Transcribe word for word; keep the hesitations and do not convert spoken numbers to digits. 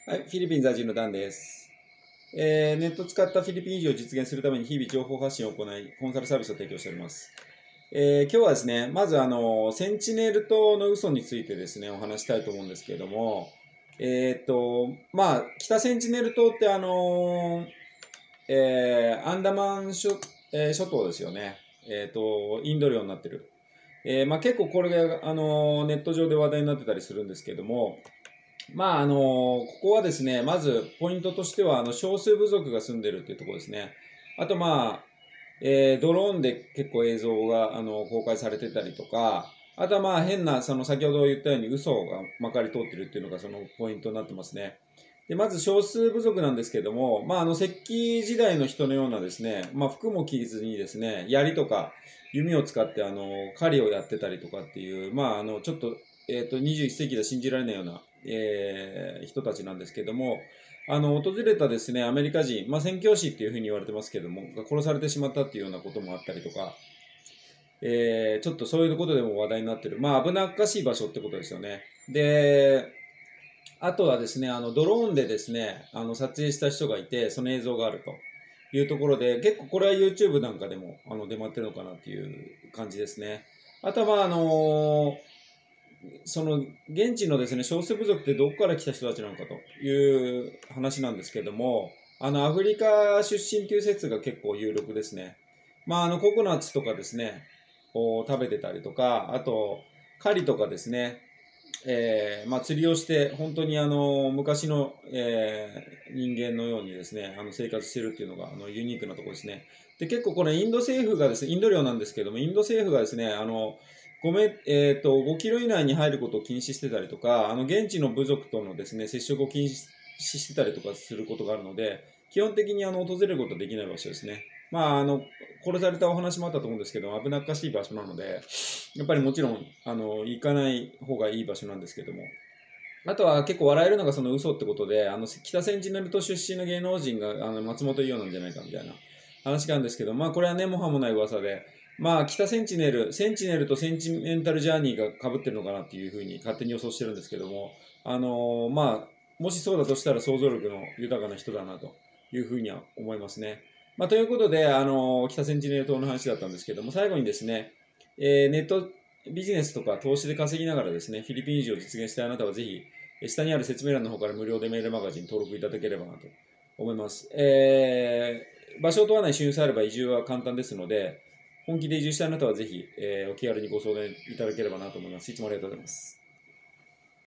はい、フィリピン在住のダンです。えーネットを使ったフィリピン移住を実現するために日々情報発信を行い、コンサルサービスを提供しております。えー今日はですね、まずあの、センチネル島の嘘についてですね、お話したいと思うんですけれども、えっと、まあ、北センチネル島ってあの、えーアンダマン諸、えー諸島ですよね。えっと、インド領になってる。えーまあ、結構これが、あの、ネット上で話題になってたりするんですけども、まあ、あの、ここはですね、まずポイントとしては、あの、少数部族が住んでるっていうところですね。あと、まあ、えードローンで結構映像が、あの、公開されてたりとか、あとはまあ変な、その先ほど言ったように嘘がまかり通ってるっていうのがそのポイントになってますね。で、まず少数部族なんですけども、まああの石器時代の人のようなですね、まあ服も着ずにですね、槍とか弓を使ってあの、狩りをやってたりとかっていう、まああの、ちょっと、えっと、にじゅういっ世紀では信じられないような、えー人たちなんですけども、あの、訪れたですね、アメリカ人、まあ、宣教師っていうふうに言われてますけども、が殺されてしまったっていうようなこともあったりとか、えー、ちょっとそういうことでも話題になってる。まあ、危なっかしい場所ってことですよね。で、あとはですね、あの、ドローンでですね、あの、撮影した人がいて、その映像があるというところで、結構これは YouTube なんかでも、あの、出回ってるのかなっていう感じですね。あとは、まあ、あのその現地のですね少数部族ってどこから来た人たちなのかという話なんですけども、あのアフリカ出身という説が結構有力ですね。まあ、あのココナッツとかですねを食べてたりとか、あと狩りとかですね、えーまあ、釣りをして本当にあの昔の、えー人間のようにですねあの生活してるっていうのがあのユニークなところですね。で結構これインド政府がですねインド領なんですけども、インド政府がですねあのごメ、えーと、ごキロ以内に入ることを禁止してたりとか、あの現地の部族とのですね接触を禁止してたりとかすることがあるので、基本的にあの訪れることはできない場所ですね。まあ、あの殺されたお話もあったと思うんですけど、危なっかしい場所なので、やっぱりもちろんあの行かない方がいい場所なんですけども、あとは結構笑えるのがその嘘ってことで、あの北センチネル島出身の芸能人があの松本伊代なんじゃないかみたいな話があるんですけど、まあこれはねもはもない噂で、まあ北センチネル、センチネルとセンチメンタルジャーニーが被ってるのかなっていうふうに勝手に予想してるんですけども、あのーまあもしそうだとしたら想像力の豊かな人だなというふうには思いますね。まあということで、あのー北センチネル島の話だったんですけども、最後にですね、えーネットビジネスとか投資で稼ぎながらですね、フィリピン移住を実現したいあなたはぜひ、下にある説明欄の方から無料でメールマガジン登録いただければなと思います。えー、場所を問わない収入さえあれば移住は簡単ですので、本気で移住したいあなたはぜひ、えーお気軽にご相談いただければなと思います。いつもありがとうございます。